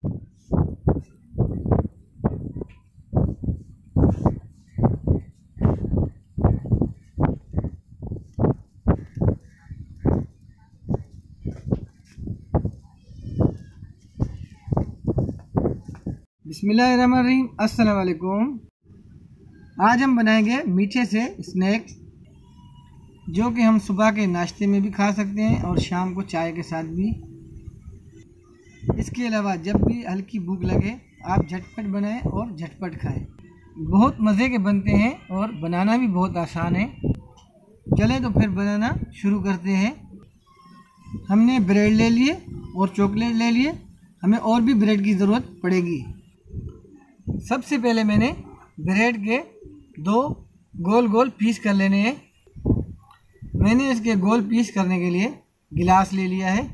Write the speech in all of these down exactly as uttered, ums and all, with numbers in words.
बिस्मिल्लाहिर्रहमानिर्रहीम। अस्सलाम वालेकुम। आज हम बनाएंगे मीठे से स्नैक्स, जो कि हम सुबह के नाश्ते में भी खा सकते हैं और शाम को चाय के साथ भी। इसके अलावा जब भी हल्की भूख लगे आप झटपट बनाएं और झटपट खाएं। बहुत मज़े के बनते हैं और बनाना भी बहुत आसान है। चलें तो फिर बनाना शुरू करते हैं। हमने ब्रेड ले लिए और चॉकलेट ले लिए। हमें और भी ब्रेड की ज़रूरत पड़ेगी। सबसे पहले मैंने ब्रेड के दो गोल गोल पीस कर लेने हैं। मैंने इसके गोल पीस करने के लिए गिलास ले लिया है।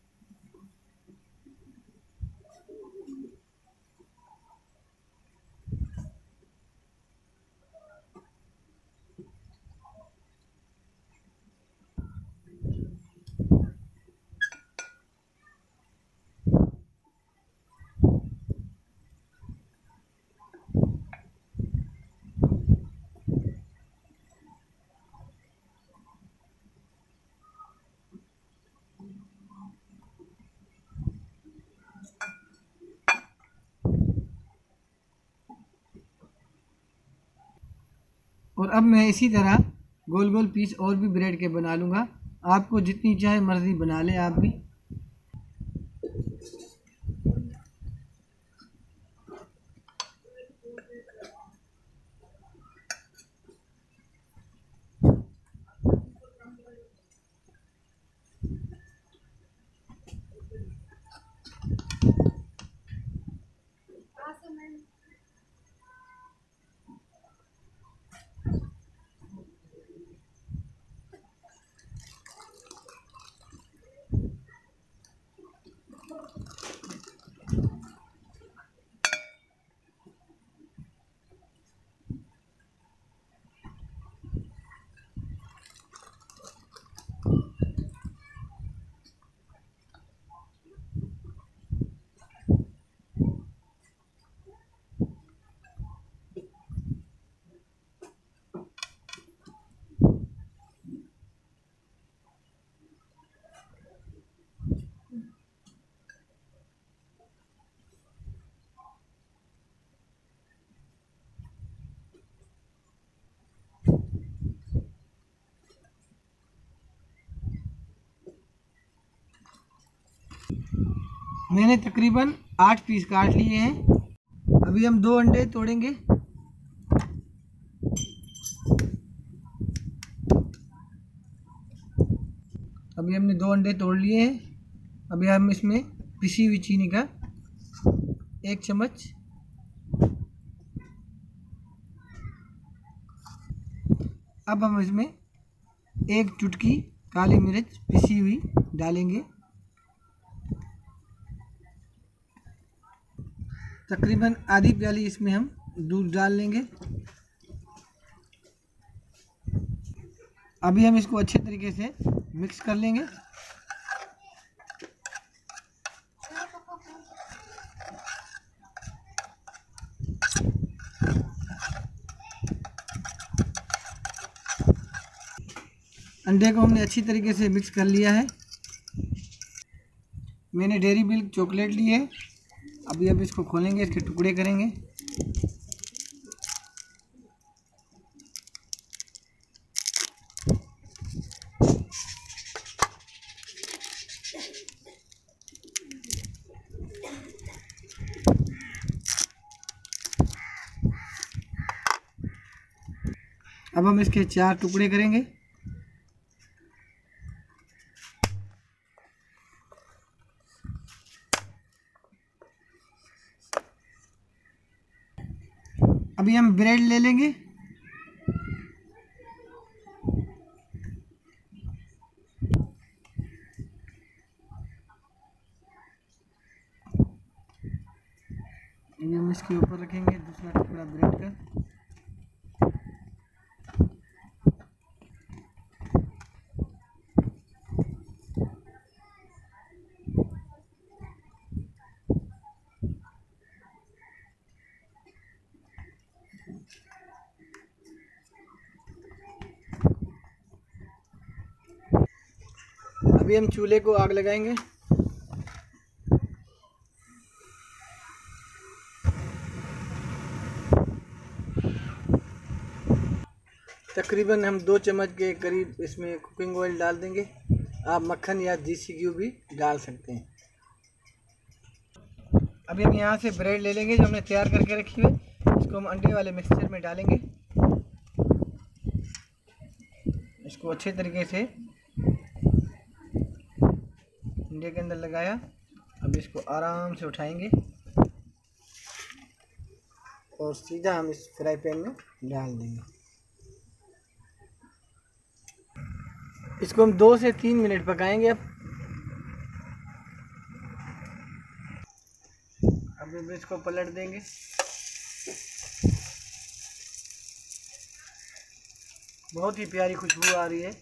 और अब मैं इसी तरह गोल गोल पीस और भी ब्रेड के बना लूँगा। आपको जितनी चाहे मर्ज़ी बना लें आप भी। मैंने तकरीबन आठ पीस काट लिए हैं। अभी हम दो अंडे तोड़ेंगे। अभी हमने दो अंडे तोड़ लिए हैं। अभी हम इसमें पिसी हुई चीनी का एक चम्मच, अब हम इसमें एक चुटकी काली मिर्च पिसी हुई डालेंगे। तकरीबन आधी प्याली इसमें हम दूध डाल लेंगे। अभी हम इसको अच्छे तरीके से मिक्स कर लेंगे। अंडे को हमने अच्छी तरीके से मिक्स कर लिया है। मैंने डेयरी मिल्क चॉकलेट ली है। अभी अब इसको खोलेंगे, इसके टुकड़े करेंगे। अब हम इसके चार टुकड़े करेंगे। अभी हम ब्रेड ले लेंगे। ये हम इसके ऊपर रखेंगे दूसरा टुकड़ा ब्रेड का। अभी हम चूल्हे को आग लगाएंगे। तकरीबन हम दो चम्मच के करीब इसमें कुकिंग ऑयल डाल देंगे। आप मक्खन या देसी घी भी डाल सकते हैं। अभी हम यहाँ से ब्रेड ले लेंगे जो हमने तैयार करके रखी हुई, इसको हम अंडे वाले मिक्सचर में डालेंगे। इसको अच्छे तरीके से अंडे के अंदर लगाया। अब इसको आराम से उठाएंगे और सीधा हम इस फ्राई पैन में डाल देंगे। इसको हम दो से तीन मिनट पकाएंगे। अब अब इसको पलट देंगे। बहुत ही प्यारी खुशबू आ रही है।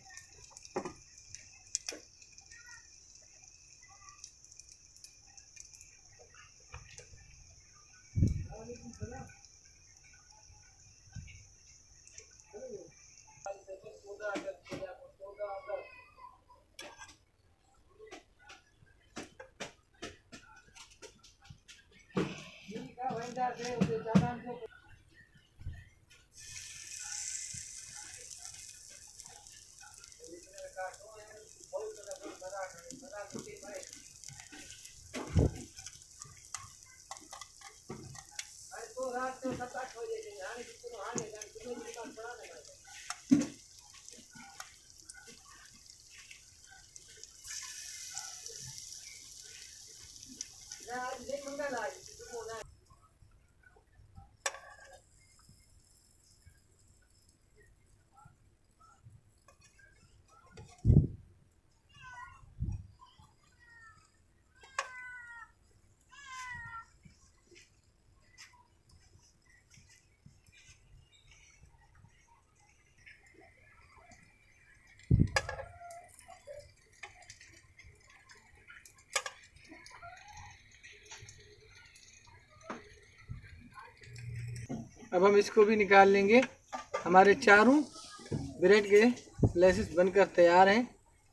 अब हम इसको भी निकाल लेंगे। हमारे चारों ब्रेड के लेसेस बनकर तैयार हैं।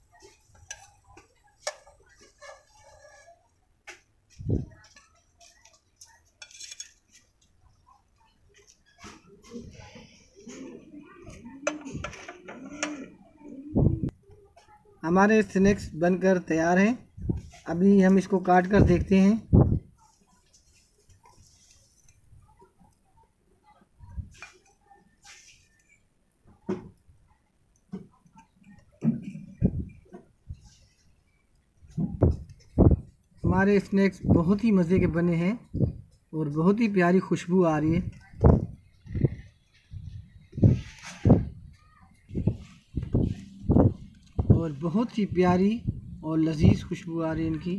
हमारे स्नैक्स बनकर तैयार हैं। अभी हम इसको काट कर देखते हैं। हमारे स्नैक्स बहुत ही मज़े के बने हैं और बहुत ही प्यारी खुशबू आ रही है। और बहुत ही प्यारी और लजीज खुशबू आ रही है इनकी।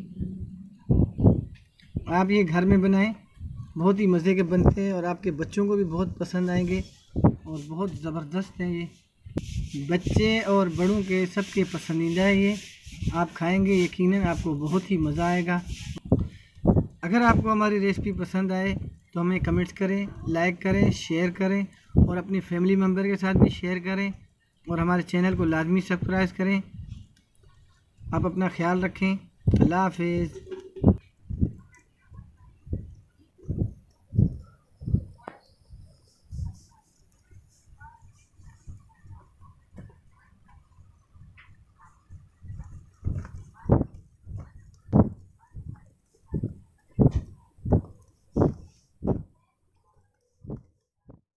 आप ये घर में बनाएं, बहुत ही मज़े के बनते हैं और आपके बच्चों को भी बहुत पसंद आएंगे और बहुत ज़बरदस्त हैं ये। बच्चे और बड़ों के सबके पसंदीदा है ये। आप खाएंगे यकीनन आपको बहुत ही मज़ा आएगा। अगर आपको हमारी रेसिपी पसंद आए तो हमें कमेंट्स करें, लाइक करें, शेयर करें और अपनी फैमिली मेम्बर के साथ भी शेयर करें और हमारे चैनल को लाजमी सब्सक्राइब करें। आप अपना ख्याल रखें। अल्लाह हाफिज़।